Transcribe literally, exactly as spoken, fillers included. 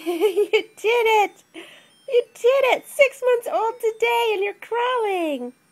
You did it! You did it! Six months old today and you're crawling!